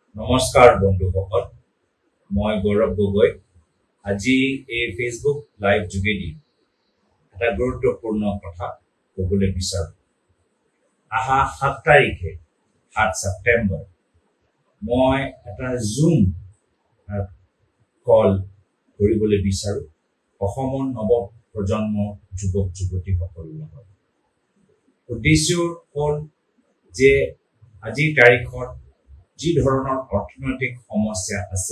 নমস্কাৰ বন্ধুসকল, মই গৌৰৱ গগৈ। আজি এই ফেচবুক লাইভ যোগেদি এটা গুৰুত্বপূৰ্ণ কথা ক'বলৈ বিচাৰোঁ। অহা 7 তাৰিখে 7 ছেপ্টেম্বৰ মই এটা জুম কল কৰিবলৈ বিচাৰোঁ অসমৰ নৱ প্ৰজন্মৰ যুৱক যুৱতীসকলৰ লগত। উদ্দেশ্য হ'ল যে আজিৰ তাৰিখত যি ধৰণৰ অৰ্থনৈতিক সমস্যা আছে,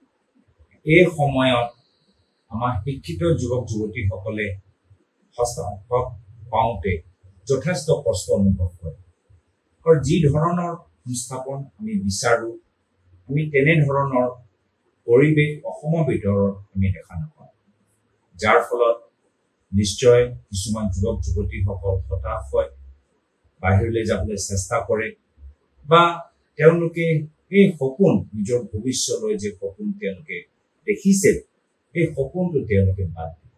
এই সময়ত আমাৰ শিক্ষিত যুৱক যুৱতীসকলে হস্তক্ষেপ পাওঁতে যথেষ্ট কষ্ট অনুভৱ কৰে। আৰু যি ধৰণৰ সংস্থাপন আমি বিচাৰোঁ, আমি তেনেধৰণৰ পৰিৱেশ অসমৰ ভিতৰত আমি দেখা নাপাওঁ, যাৰ ফলত নিশ্চয় কিছুমান যুৱক যুৱতীসকল হতাশ হয়, বাহিৰলৈ যাবলৈ চেষ্টা কৰে বা তেওঁলোকে এই সপোন, নিজৰ ভৱিষ্যতলৈ যে সপোন তেওঁলোকে দেখিছিল, এই সপোনটো তেওঁলোকে বাদ দিয়ে।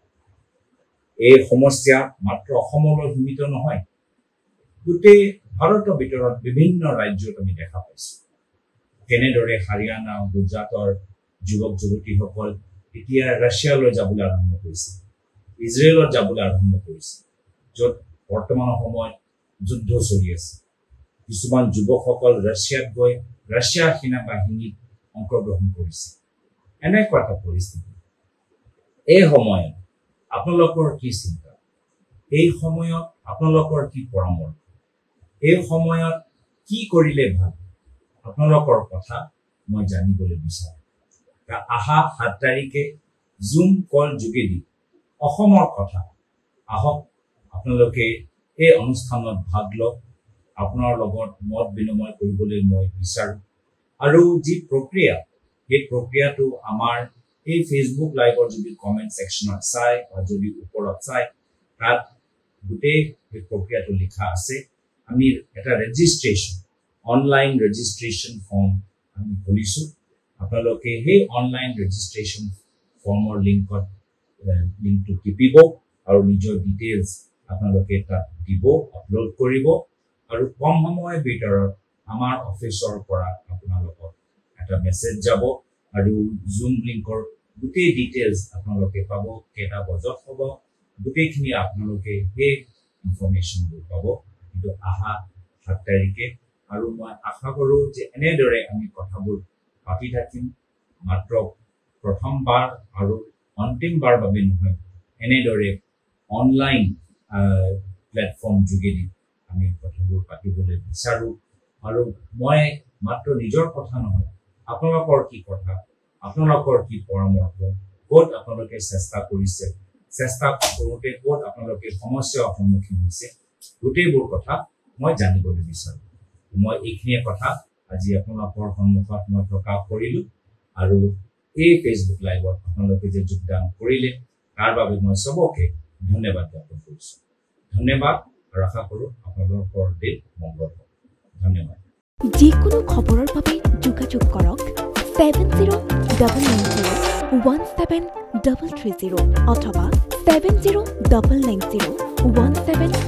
এই সমস্যা মাত্ৰ অসমলৈ সীমিত নহয়, গোটেই ভাৰতৰ ভিতৰত বিভিন্ন ৰাজ্যত আমি দেখা পাইছোঁ। কেনেদৰে হাৰিয়ানা, গুজৰাটৰ যুৱক যুৱতীসকল এতিয়া ৰাছিয়ালৈ যাবলৈ আৰম্ভ কৰিছে, ইজৰাইলত যাবলৈ আৰম্ভ কৰিছে, য'ত বৰ্তমান সময়ত যুদ্ধ চলি আছে। কিছুমান যুৱকসকল ৰাছিয়াত গৈ ৰাছিয়া সেনাবাহিনীত অংশগ্ৰহণ কৰিছে। এনেকুৱা এটা পৰিস্থিতি। এই সময়ত আপোনালোকৰ কি চিন্তা? এই সময়ত আপোনালোকৰ কি পৰামৰ্শ? এই সময়ত কি কৰিলে ভাল? আপোনালোকৰ কথা মই জানিবলৈ বিচাৰোঁ। অহা 7 তাৰিখে জুম কল যোগেদি অসমৰ কথা আহক, আপোনালোকে এই অনুষ্ঠানত ভাগ লওক। আপোনাৰ লগত মত বিনিময় কৰিবলৈ মই বিচাৰোঁ। আৰু যি প্ৰক্ৰিয়া, সেই প্ৰক্ৰিয়াটো আমাৰ এই ফেচবুক লাইভৰ যদি কমেণ্ট ছেকশ্যনত চাই বা যদি ওপৰত চাই, তাত গোটেই সেই প্ৰক্ৰিয়াটো লিখা আছে। আমি এটা ৰেজিষ্ট্ৰেশ্যন, অনলাইন ৰেজিষ্ট্ৰেশ্যন ফৰ্ম আমি খুলিছোঁ। আপোনালোকে সেই অনলাইন ৰেজিষ্ট্ৰেশ্যন ফৰ্মৰ লিংকটো টিপিব আৰু নিজৰ ডিটেইলছ আপোনালোকে তাত দিব, আপলোড কৰিব। আৰু কম সময়ৰ ভিতৰত আমাৰ অফিচৰ পৰা আপোনালোকক এটা মেছেজ যাব আৰু জুম লিংকৰ গোটেই ডিটেইলছ আপোনালোকে পাব, কেইটা বজাত হ'ব, গোটেইখিনি আপোনালোকে সেই ইনফৰমেশ্যনবোৰ পাব। কিন্তু অহা 7 তাৰিখে, আৰু মই আশা কৰোঁ যে এনেদৰে আমি কথাবোৰ পাতি থাকিম, মাত্ৰ প্ৰথমবাৰ আৰু অন্তিমবাৰ বাবে নহয়, এনেদৰে অনলাইন প্লেটফৰ্ম যোগেদি আমি কথাবোৰ পাতিবলৈ বিচাৰোঁ। আৰু মই মাত্ৰ নিজৰ কথা নহয়, আপোনালোকৰ কি কথা, আপোনালোকৰ কি পৰামৰ্শ, ক'ত আপোনালোকে চেষ্টা কৰিছে, চেষ্টা কৰোঁতে ক'ত আপোনালোকে সমস্যাৰ সন্মুখীন হৈছে, গোটেইবোৰ কথা মই জানিবলৈ বিচাৰোঁ। মই এইখিনিয়ে কথা আজি আপোনালোকৰ সন্মুখত মই প্ৰকাশ কৰিলোঁ। আৰু এই ফেচবুক লাইভত আপোনালোকে যে যোগদান কৰিলে, তাৰ বাবে মই চবকে ধন্যবাদ জ্ঞাপন কৰিছোঁ। ধন্যবাদ, আৰু আশা কৰোঁ আপোনালোকৰ দিন মংগল হ'ব। ধন্যবাদ। যিকোনো খবৰৰ বাবে যোগাযোগ কৰক 7099017330 অথবা 7099017330